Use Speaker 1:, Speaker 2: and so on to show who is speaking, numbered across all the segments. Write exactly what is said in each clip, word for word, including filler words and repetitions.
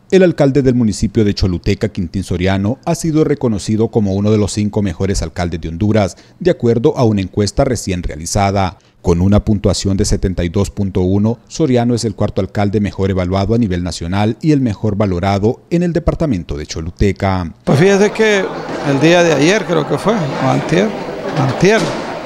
Speaker 1: El alcalde del municipio de Choluteca, Quintín Soriano, ha sido reconocido como uno de los cinco mejores alcaldes de Honduras, de acuerdo a una encuesta recién realizada. Con una puntuación de setenta y dos punto uno, Soriano es el cuarto alcalde mejor evaluado a nivel nacional y el mejor valorado en el departamento de Choluteca.
Speaker 2: Pues fíjese que el día de ayer, creo que fue, o antier, antier,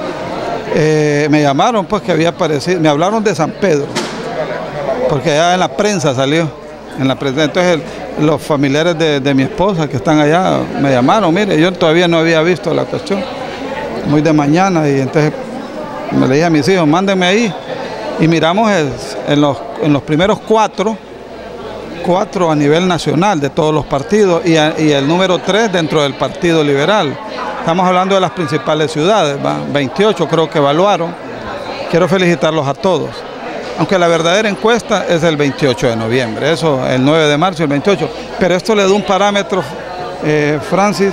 Speaker 2: eh, me llamaron pues que había aparecido, me hablaron de San Pedro, porque ya en la prensa salió. En la prensa. Entonces el, los familiares de, de mi esposa que están allá me llamaron, mire, yo todavía no había visto la cuestión, muy de mañana, y entonces me le dije a mis hijos, mándenme ahí, y miramos el, en, los, en los primeros cuatro, cuatro a nivel nacional de todos los partidos, y, a, y el número tres dentro del Partido Liberal. Estamos hablando de las principales ciudades, ¿va? veintiocho creo que evaluaron. Quiero felicitarlos a todos. Aunque la verdadera encuesta es el veintiocho de noviembre, eso el nueve de marzo y el veintiocho, pero esto le da un parámetro, eh, Francis,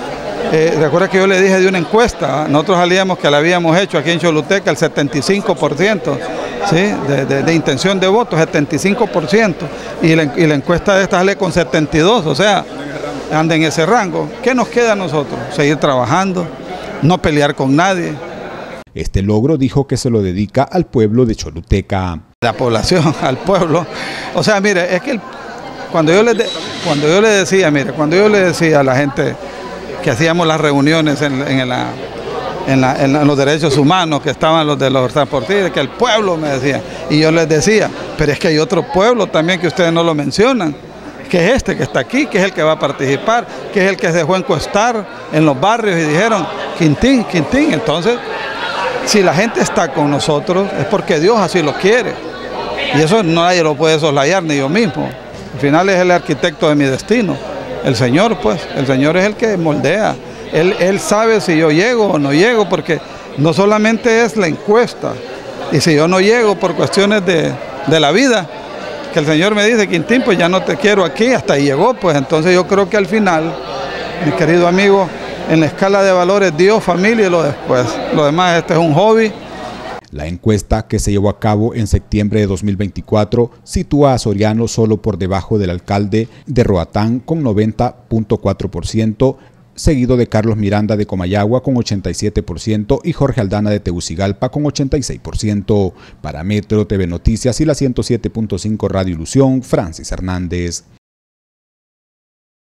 Speaker 2: eh, recuerda que yo le dije de una encuesta, nosotros salíamos que la habíamos hecho aquí en Choluteca, el setenta y cinco por ciento, ¿sí? de, de, de intención de voto, setenta y cinco por ciento, y la, y la encuesta de esta sale con setenta y dos, o sea, anda en ese rango. ¿Qué nos queda a nosotros? Seguir trabajando, no pelear con nadie.
Speaker 1: Este logro dijo que se lo dedica al pueblo de Choluteca.
Speaker 2: La población, al pueblo. O sea, mire, es que el, cuando, yo le de, cuando yo le decía, mire, cuando yo le decía a la gente que hacíamos las reuniones en, en, la, en, la, en los derechos humanos, que estaban los de los transportistas, que el pueblo me decía, y yo les decía, pero es que hay otro pueblo también que ustedes no lo mencionan, que es este que está aquí, que es el que va a participar, que es el que se dejó encuestar en los barrios y dijeron, Quintín, Quintín, entonces... Si la gente está con nosotros es porque Dios así lo quiere. Y eso nadie lo puede soslayar, ni yo mismo. Al final es el arquitecto de mi destino. El Señor, pues, el Señor es el que moldea. Él, él sabe si yo llego o no llego, porque no solamente es la encuesta. Y si yo no llego por cuestiones de, de la vida, que el Señor me dice, Quintín, pues ya no te quiero aquí, hasta ahí llegó. Pues entonces yo creo que al final, mi querido amigo, en la escala de valores, Dios, familia y lo después. Lo demás, este es un hobby.
Speaker 1: La encuesta, que se llevó a cabo en septiembre de dos mil veinticuatro, sitúa a Soriano solo por debajo del alcalde de Roatán con noventa punto cuatro por ciento, seguido de Carlos Miranda de Comayagua con ochenta y siete por ciento y Jorge Aldana de Tegucigalpa con ochenta y seis por ciento. Para Metro T V Noticias y la ciento siete punto cinco Radio Ilusión, Francis Hernández.